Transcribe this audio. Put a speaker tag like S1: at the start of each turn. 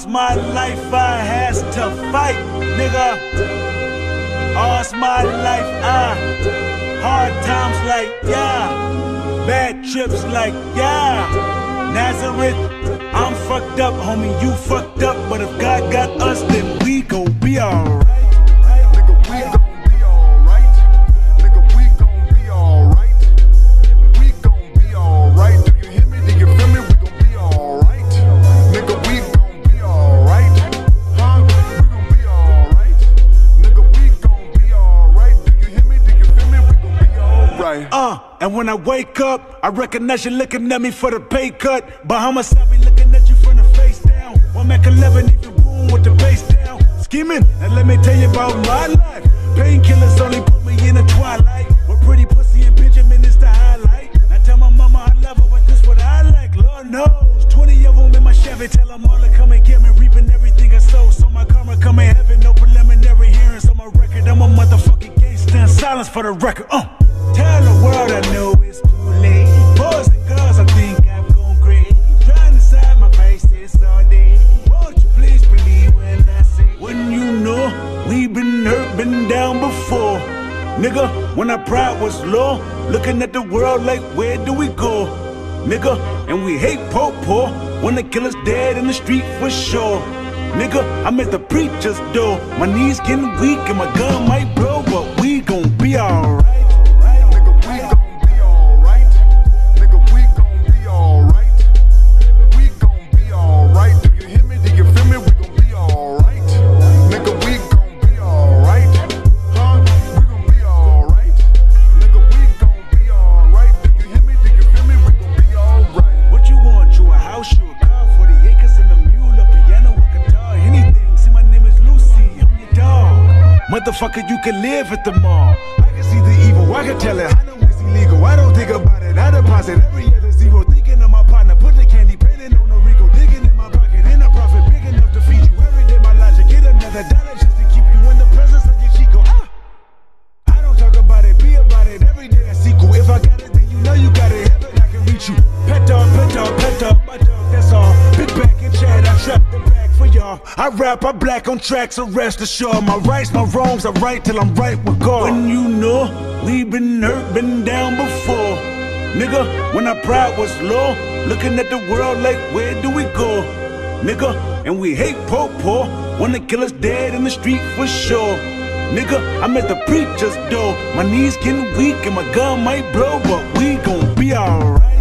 S1: my life I has to fight, nigga. All's my life hard times like, yeah. Bad trips like, yeah. Nazareth, I'm fucked up, homie, you fucked up. But if God got us, then we gon' be alright.
S2: Nigga, we gon' be alright. Nigga, we gon' be alright. We gon' be alright. Do you hear me? Do you feel me? We gon' be alright. Nigga, we gon' be alright. Huh? We gon' be alright. Nigga, we gon' be alright. Do you hear me? Do you feel me? We gon' be alright.
S1: And when I wake up, I recognize you looking at me for the pay cut. Bahamas, I be looking at you from the face down. One Mac 11, even boom with the bass down. Scheming, and let me tell you about my life. Painkillers only put me in the twilight. With pretty pussy and Benjamin is the highlight. I tell my mama I love her, but this what I like. Lord knows, 20 of them in my Chevy. Tell them all to come and get me, reaping everything I sow. So my karma come in heaven, no preliminary hearings on my record. I'm a motherfucking gangster. Silence for the record. Tell the world I know it's too late. Boys and girls, I think I've gone crazy. Trying to decide my face this all day. Won't you please believe when I say, when you know we've been hurt, been down before. Nigga, when our pride was low, looking at the world like, where do we go? Nigga, and we hate poor, when the killer's dead in the street for sure. Nigga, I'm at the preacher's door. My knees getting weak and my gun might blow, but we gon' be alright. Motherfucker, you can live at the mall. I can see the evil, I can tell it. I know it's illegal, I don't think about it. I deposit every other zero. Thinking of my partner, put the candy, penning on the Rico. Digging in my pocket, in a profit big enough to feed you every day. My logic, get another dollar just to keep you in the presence of your Chico. I don't talk about it, be about it. Every day a sequel. If I got it, then you know you got it. Heaven, I can reach you. Pet dog, my dog, that's all. Big back and chat, I trap the back for y'all. I rap, I black on tracks, so rest assured. My rights, my wrongs, I right till I'm right with God. When you know we've been hurt, been down before. Nigga, when our pride was low, looking at the world like, where do we go? Nigga, and we hate poor, when the killer's dead in the street for sure. Nigga, I'm at the preacher's door. My knees getting weak and my gun might blow, but we gon' be alright.